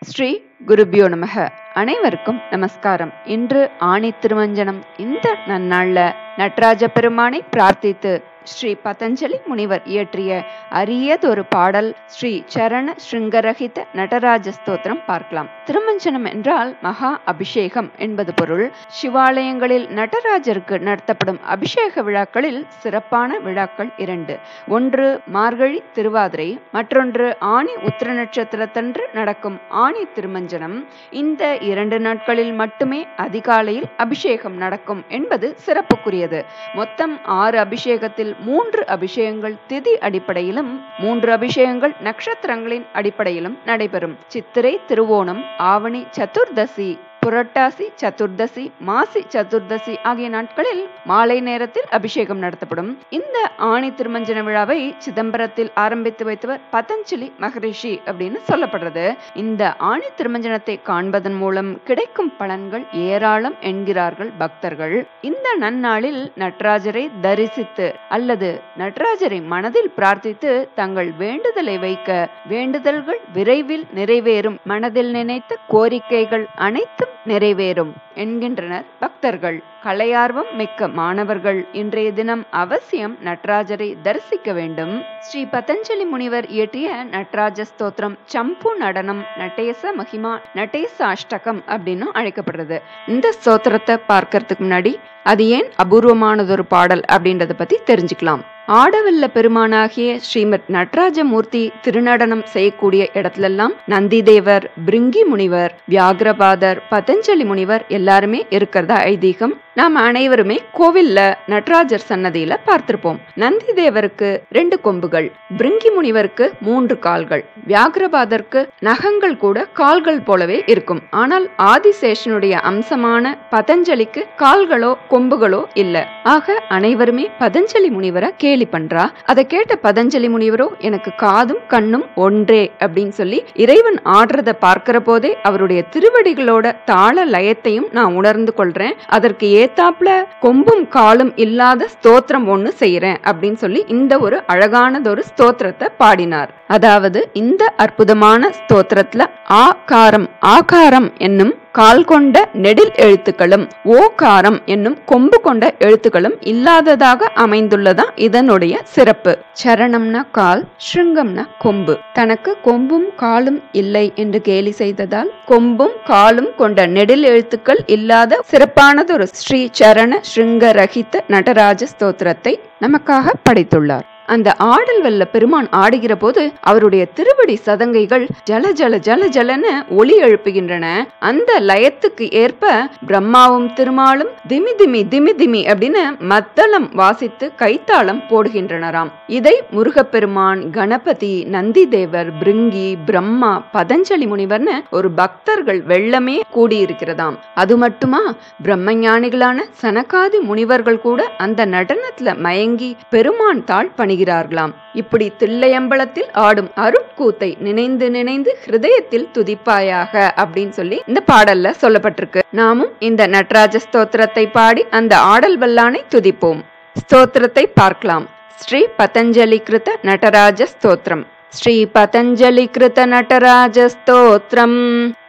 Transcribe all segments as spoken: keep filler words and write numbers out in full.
ஸ்ரீ குருபியோ நமக. அனைவருக்கும் நமஸ்காரம். இன்று ஆணி திருமஞ்சனம். இந்த நன்னாள்ல நடராஜ பெருமானை பிரார்த்தித்து ஸ்ரீ பதஞ்சலி முனிவர் இயற்றிய அரியதொரு பாடல் ஸ்ரீ சரண ஸ்ருங்கரஹித நடராஜ ஸ்தோத்திரம் பார்க்கலாம். திருமஞ்சனம் என்றால் மகா அபிஷேகம் என்பது பொருள். சிவாலயங்களில் நடராஜருக்கு நடத்தப்படும் அபிஷேக விழாக்களில் சிறப்பான விழாக்கள் இரண்டு. ஒன்று மார்கழி திருவாதிரை, மற்றொன்று ஆணி உத்திர நட்சத்திரத்தன்று நடக்கும் ஆணி திருமஞ்சனம். இந்த இரண்டு நாட்களில் மட்டுமே அதிகாலையில் அபிஷேகம் நடக்கும் என்பது சிறப்புக்குரியது. மொத்தம் ஆறு அபிஷேகத்தில் மூன்று அபிஷேகங்கள் திதி அடிப்படையிலும் மூன்று அபிஷேகங்கள் நட்சத்திரங்களின் அடிப்படையிலும் நடைபெறும். சித்திரை திருவோணம், ஆவணி சதுர்தசி, புரட்டாசி சதுர்தசி, மாசி சதுர்தசி ஆகிய நாட்களில் மாலை நேரத்தில் அபிஷேகம் நடத்தப்படும். இந்த ஆணி திருமஞ்சன விழாவை சிதம்பரத்தில் ஆரம்பித்து வைத்தவர் பதஞ்சலி மகரிஷி அப்படின்னு சொல்லப்படுறது. இந்த ஆணி திருமஞ்சனத்தை காண்பதன் மூலம் கிடைக்கும் பலன்கள் ஏராளம் என்கிறார்கள் பக்தர்கள். இந்த நன்னாளில் நடராஜரை தரிசித்து அல்லது நடராஜரை மனதில் பிரார்த்தித்து தங்கள் வேண்டுதலை வைக்க வேண்டுதல்கள் விரைவில் நிறைவேறும். மனதில் நினைத்த கோரிக்கைகள் அனைத்தும் நிறைவேறும் என்கின்றனர் பக்தர்கள். கலையார்வம் மிக்க மாணவர்கள் இன்றைய தினம் அவசியம் நடராஜரை தரிசிக்க வேண்டும். ஸ்ரீ பதஞ்சலி முனிவர் இயற்றிய நடராஜ ஸ்தோத்திரம் சம்பு நடனம், நடேச மகிமா, நடேச அஷ்டகம் அப்படின்னு அழைக்கப்படுறது. இந்த ஸ்தோத்திரத்தை பார்க்கறதுக்கு முன்னாடி அது ஏன் அபூர்வமானதொரு பாடல் அப்படின்றத பத்தி தெரிஞ்சுக்கலாம். ஆடவல்ல பெருமானாகிய ஸ்ரீமத் நடராஜ மூர்த்தி திருநடனம் செய்யக்கூடிய இடத்துலெல்லாம் நந்திதேவர், பிருங்கி முனிவர், வியாகிரபாதர், பதஞ்சலி முனிவர் எல்லாருமே இருக்கிறதா ஐதீகம். நாம் அனைவருமே கோவில்ல நடராஜர் சன்னதியில பார்த்திருப்போம். நந்திதேவருக்கு ரெண்டு கொம்புகள், பிருங்கி முனிவருக்கு மூன்று கால்கள், வியாகிரபாதருக்கு நகங்கள் கூட கால்கள் போலவே இருக்கும். ஆனால் ஆதிசேஷனுடைய அம்சமான பதஞ்சலிக்கு கால்களோ கொம்புகளோ இல்ல. ஆக அனைவருமே பதஞ்சலி முனிவரை கேலி பண்றா. அதை கேட்ட பதஞ்சலி முனிவரோ எனக்கு காதும் கண்ணும் ஒன்றே அப்படின்னு சொல்லி இறைவன் ஆடுறத பார்க்கிற போதே அவருடைய திருவடிகளோட தாள லயத்தையும் நான் உணர்ந்து கொள்றேன். அதற்கு ஏத்தாப்புல கொம்பும் காலும் இல்லாத ஸ்தோத்திரம் ஒண்ணு செய்யறேன் அப்படின்னு சொல்லி இந்த ஒரு அழகானதொரு ஸ்தோத்திரத்தை பாடினார். அதாவது இந்த அற்புதமான ஸ்தோத்திரத்துல ஆகாரம் ஆகாரம் என்னும் கால் கொண்ட நெடில் எழுத்துக்களும் ஓகாரம் என்னும் கொம்பு கொண்ட எழுத்துக்களும் இல்லாததாக அமைந்துள்ளதான் இதனுடைய சிறப்பு. சரணம்னா கால், ஸ்ருங்கம்னா கொம்பு. தனக்கு கொம்பும் காலும் இல்லை என்று கேலி செய்ததால் கொம்பும் காலும் கொண்ட நெடில் எழுத்துக்கள் இல்லாத சிறப்பானதொரு ஸ்ரீ சரண ஸ்ருங்கரஹித நடராஜ ஸ்தோத்திரத்தை நமக்காக படைத்துள்ளார். அந்த ஆடல் வல்ல பெருமான் ஆடுகிற போது அவருடைய திருவடி சதங்கைகள் ஜல ஜல ஜல ஜலன ஒளி எழுப்புகின்றன. அந்த லயத்துக்கு ஏற்ப பிரம்மாவும் திருமாலும் திமி திமி திமி திமி அப்படின்னு மத்தளம் வாசித்து கைத்தாளம் போடுகின்றனராம். இதை முருகப்பெருமான், கணபதி, நந்திதேவர், பிருங்கி, பிரம்மா, பதஞ்சலி முனிவர்னு ஒரு பக்தர்கள் வெள்ளமே கூடியிருக்கிறதாம். அது மட்டுமா, பிரம்மஞானிகளான சனகாதி முனிவர்கள் கூட அந்த நடனத்துல மயங்கி பெருமான் தாழ் பணி கிறார்களாம். இப்படி தில்லையம்பலத்தில் ஆடும் அருட்கூத்தை நினைந்து நினைந்து ஹிருதயத்தில் துதிப்பாயாக அப்படின்னு சொல்லி இந்த பாடல்ல சொல்லப்பட்டிருக்கு. நாமும் இந்த நடராஜ ஸ்தோத்திரத்தை பாடி அந்த ஆடல் வல்லானை துதிப்போம். ஸ்தோத்திரத்தை பார்க்கலாம். ஸ்ரீ பதஞ்சலி கிருத நடராஜ ஸ்தோத்திரம். ஸ்ரீ பதஞ்சலி கிருத நடராஜ ஸ்தோத்திரம்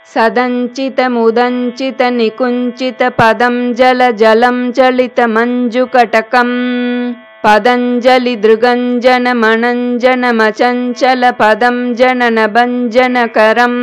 சதஞ்சித முதஞ்சித நிகுஞ்சித பதம் ஜல ஜலம் ஜலித மஞ்சு கடகம் பதஞ்சலி திருகஞ்சன மனஞ்சன மச்சஞ்சல பதம் ஜனன பஞ்சன கரம்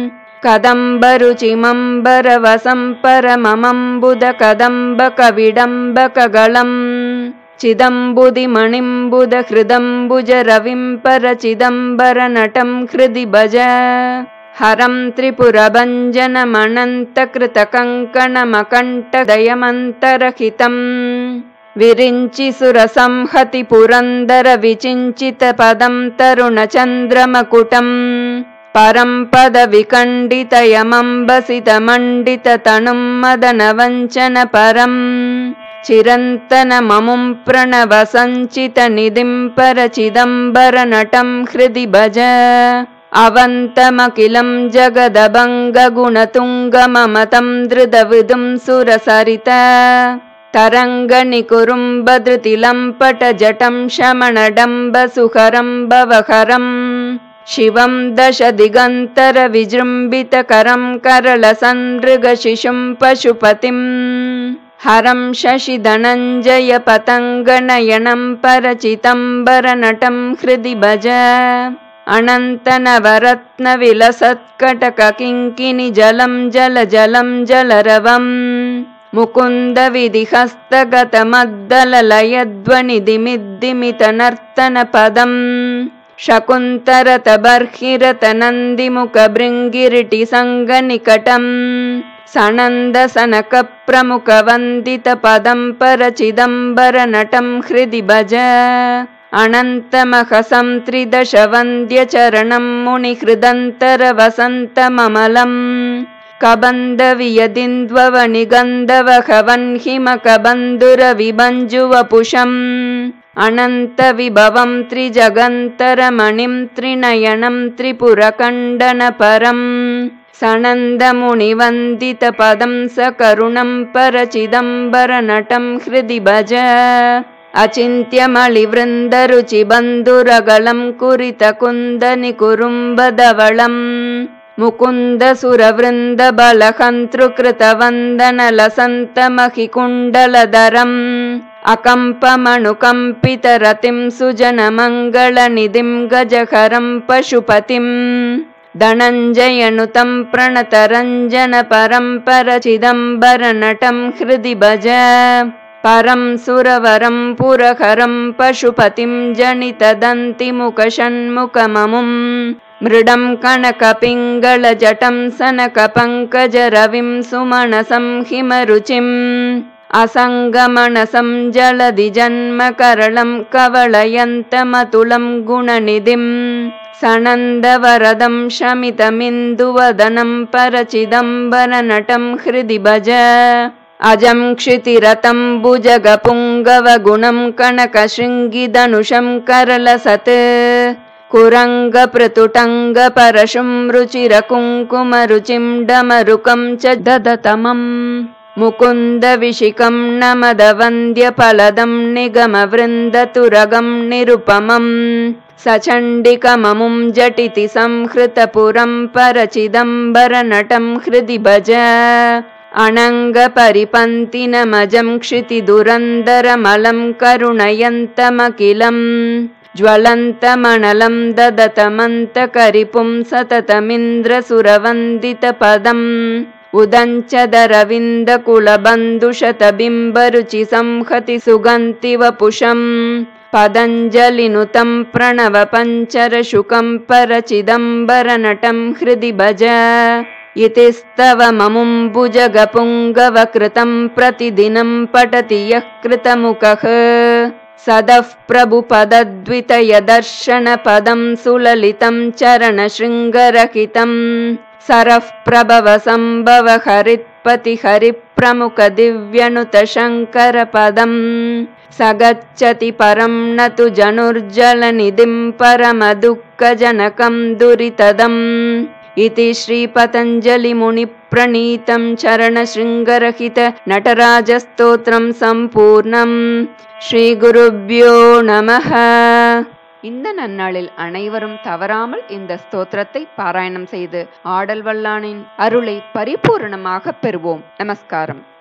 கதம்பருச்சிமம்பர வசம்பர மமம்புத கதம்ப கவிடம்ப ககளம் சிதம்புதி மணிம்புத ஹிருதம்புஜ ரவிம்பர சிதம்பர நடம் ஹிருதி பஜ ஹரம் திரிபுரபஞ்சன மனந்த கிருத கங்கண மகண்ட தயமந்தரஹிதம் விரிஞ்சி சுரசம்ஹதி புரந்தர விசிஞ்சித பதம் தருண சந்திரமகுடம் பரம்பத விகண்டிதயமம்பசித மண்டித தனும் மதன வஞ்சன பரம் சிரந்தன மமும் பிரணவ சஞ்சித நிதிம்பர சிதம்பர நடம் ஹிருதி பஜ அவந்தமகிலம் ஜகதபங்க குணதுங்க மமதம் திருத விதும் சுரசரித தரங்கணி குறும்பதிருதிலம்பட ஜடம் சமணடம்ப சுகரம் பவகரம் शिवं दश दिगंतर विजृंभित करं करलसनृगशिशुं पशुपतिं हरं शशि धनंजय पतंगनयनं परचितंबरनटं हृदि भज अनन्तनवरत्नविलसत्कटककिङ्किणि जलं जल जलं जलरवम् मुकुन्द विधिहस्तगतमद्दललयध्वनिदिमिद्दिमितनर्तनपदम् शकुन्तरतबर्हिरतनन्दिमुखभृङ्गिरिटिसङ्गनिकटम् सनन्दसनकप्रमुखवन्दितपदं परचिदम्बरनटं हृदि भज अनन्तमहसं त्रिदशवन्द्यचरणं मुनिहृदन्तरवसन्तममलम् कबन्धवियदिन्द्ववनिगन्धवहवन्हिमकबन्धुरविभञ्जुवपुषम् अनन्तविभवं त्रिजगन्तरमणिं त्रिनयनं त्रिपुरखण्डनपरम् सनन्दमुनिवन्दितपदं सकरुणं परचिदम्बरनटं हृदि भज अचिन्त्यमलिवृन्दरुचिबन्धुरगलं कुरितकुन्दनिकुरुम्बधवळम् मुकुन्दसुरवृन्दबलहन्तृकृतवन्दनलसन्तमहिकुण्डलधरम् अकम्पमनुकम्पितरतिं सुजनमङ्गलनिधिं गजहरं पशुपतिम् धनञ्जयनुतं प्रणतरञ्जनपरं परचिदम्बरनटं हृदि भज परं सुरवरं पुरहरं पशुपतिं जनितदन्तिमुखषण्मुखममुं मृडं कनकपिङ्गलजटं सनकपङ्कजरविं सुमनसं हिमरुचिम् असङ्गमनसं जलधिजन्मकरलं कवलयन्तमतुलं गुणनिधिं सनन्दवरदं शमितमिन्दुवदनं परचिदम्बरनटं हृदि भज अजं क्षितिरतं भुजगपुङ्गवगुणं कनकशृङ्गिधनुषं करलसत् कुरङ्गप्रतुटङ्गपरशुं रुचिरकुङ्कुमरुचिं डमरुकं च ददतमम् मुकुन्दविशिखं नमदवन्द्यफलदं निगमवृन्दतुरगं निरुपमम् सचण्डिकममुं झटिति संहृतपुरं परचिदम्बरनटं हृदि भज अनङ्गपरिपन्थिनमजं क्षितिदुरन्दरमलं करुणयन्तमखिलं ज्वलन्तमनलं ददतमन्तकरिपुं सततमिन्द्रसुरवन्दितपदम् उदञ्चदरविन्दकुलबन्धुशतबिम्बरुचि संहति सुगन्धिवपुषम् पतञ्जलिनुतं प्रणवपञ्चरशुकं परचिदम्बरनटं हृदि भज इति स्तवममुं भुजगपुङ्गवकृतं प्रतिदिनं पठति यः कृतमुखः सदः प्रभुपदद्वितयदर्शनपदं सुललितं चरणशृङ्गरहितं सरः प्रभव सम्भव हरित्पति हरिप्रमुखदिव्यनुतशङ्करपदम् स गच्छति परं न तु जनुर्जलनिधिं परमदुःखजनकं दुरितदम् इति श्रीपतञ्जलिमुनिप्रणीतं चरणशृङ्गरहित नटराजस्तोत्रं सम्पूर्णम् श्रीगुरुभ्यो नमः। இந்த நன்னாளில் அனைவரும் தவறாமல் இந்த ஸ்தோத்திரத்தை பாராயணம் செய்து ஆடல் வல்லானின் அருளை பரிபூரணமாக பெறுவோம். நமஸ்காரம்.